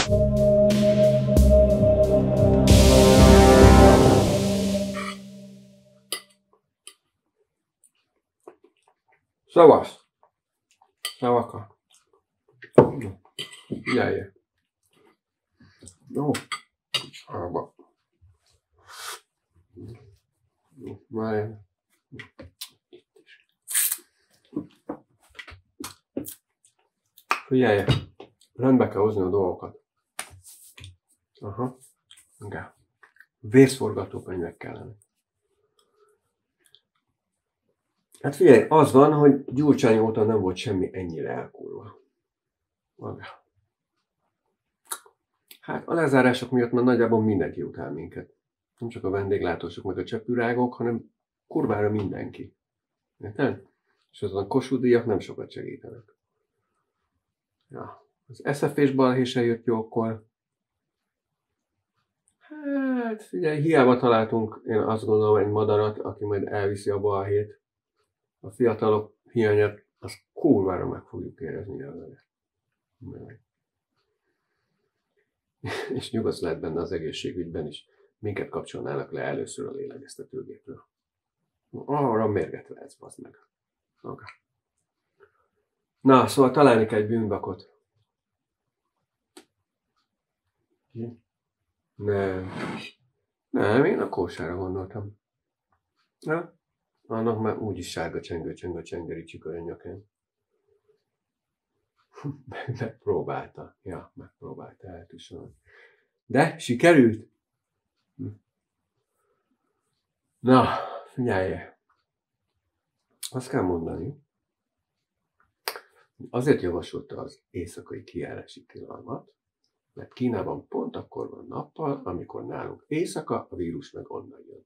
Szavasz! Szavaka! Figyelj! Jó, csába. Várj. Figyelj! Rendbe kell hozni a dolgokat. Aha. Igen. Vészforgatókönyvek kellene. Hát figyelj, az van, hogy Gyurcsány óta nem volt semmi ennyire elkurva. Maga. Hát a lezárások miatt már nagyjából mindenki utál minket. Nem csak a vendéglátósok meg a csepürágok, hanem kurvára mindenki. Érted? És azon a Kossuth-díjak nem sokat segítenek. Ja. Az SZF-és balhé se jött jókor. Hát figyelj, hiába találtunk, én azt gondolom, egy madarat, aki majd elviszi a balhét. A fiatalok hiányát, azt kurvára meg fogjuk érezni előre. És nyugodt lehet benne az egészségügyben is. Minket kapcsolnának le először a lélegeztetőgépről. Arra mérget lehetsz, bazd meg. Okay. Na, szóval találni kell egy bűnbakot. Nem, én a kósára gondoltam. Ja? Annak már úgyis sárga csengő a csengeri csükör a nyakán. Megpróbálta. Ja, megpróbálta eltussolni. De sikerült? Na, figyelj! Azt kell mondani, azért javasolta az éjszakai kijárási tilalmat, mert Kínában pont akkor van nappal, amikor nálunk éjszaka, a vírus meg onnan jön.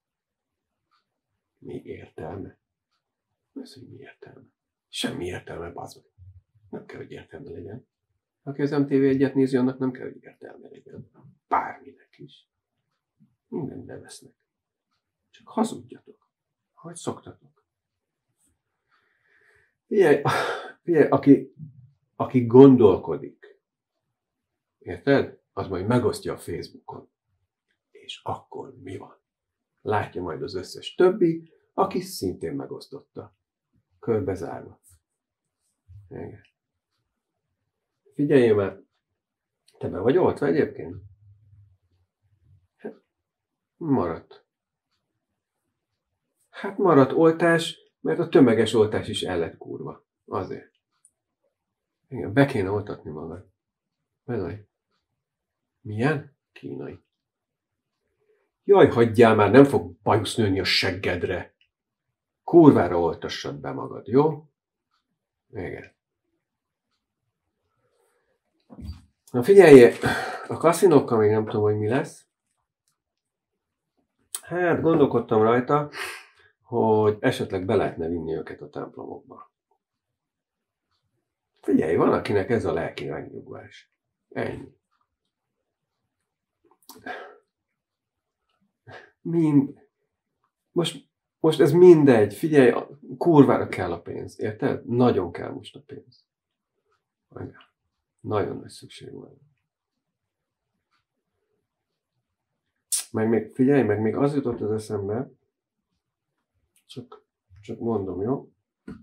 Mi értelme? Ez, hogy mi értelme? Semmi értelme, bazd meg. Nem kell, hogy értelme legyen. Aki az MTV1-et nézi, annak nem kell, hogy értelme legyen. Bárminek is. Mindent bevesznek. Csak hazudjatok. Ahogy szoktatok. Figyelj, aki gondolkodik, érted? Az majd megosztja a Facebookon. És akkor mi van? Látja majd az összes többi, aki szintén megosztotta. Körbezárva. Igen. Figyeljél már, te be vagy oltva egyébként? Maradt. Hát maradt oltás, mert a tömeges oltás is el lett kurva. Azért. Igen, be kéne oltatni magad. Bezaj. Milyen? Kínai. Jaj, hagyjál már, nem fog bajusz nőni a seggedre. Kurvára oltassad be magad, jó? Igen. Na figyelj, a kaszinókkal még nem tudom, hogy mi lesz. Hát gondolkodtam rajta, hogy esetleg be lehetne vinni őket a templomokba. Figyelj, van akinek ez a lelki megnyugvás. Ennyi. Most ez mindegy. Figyelj, kurvára kell a pénz. Érted? Nagyon kell most a pénz. Nagyon nagy szükség van. Meg még az jutott az eszembe, csak mondom, jó?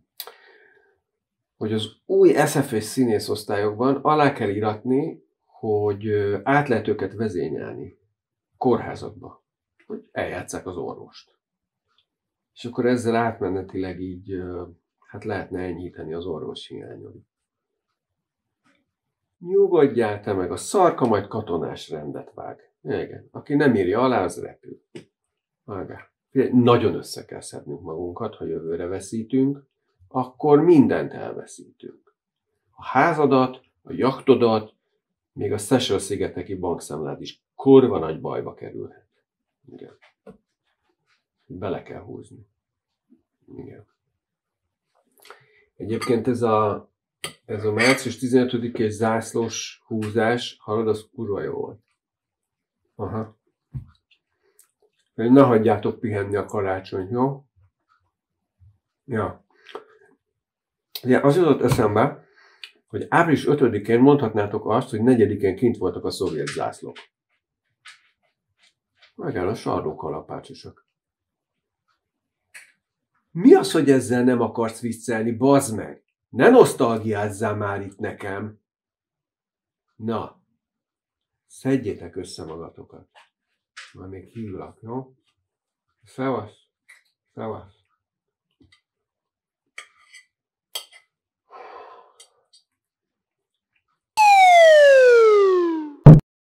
Hogy az új SZF-és színészosztályokban alá kell íratni, hogy át lehet őket vezényelni kórházakba, hogy eljátsszák az orvost. És akkor ezzel átmenetileg így hát lehetne enyhíteni az orvos hiányon. Nyugodjál te meg, a szarka majd katonás rendet vág. Igen, aki nem írja alá, az repül. Nagyon össze kell szednünk magunkat, ha jövőre veszítünk, akkor mindent elveszítünk. A házadat, a jachtodat, még a Seychelles-szigeteki bankszámlád is kurva nagy bajba kerülhet. Igen. Bele kell húzni. Igen. Egyébként ez a március 15-i zászlós húzás, hallod, az kurva jó volt. Aha. Ne hagyjátok pihenni a karácsonyt, jó? Ja. Ugye az jutott eszembe, hogy április 5-én mondhatnátok azt, hogy 4-én kint voltak a szovjet zászlók. Megáll a sarlókalapácsosok. Mi az, hogy ezzel nem akarsz viccelni, bazd meg? Ne nosztalgiázzál már itt nekem! Na, szedjétek össze magatokat. Majd még hívlak, jó? Szevasz! Szevasz!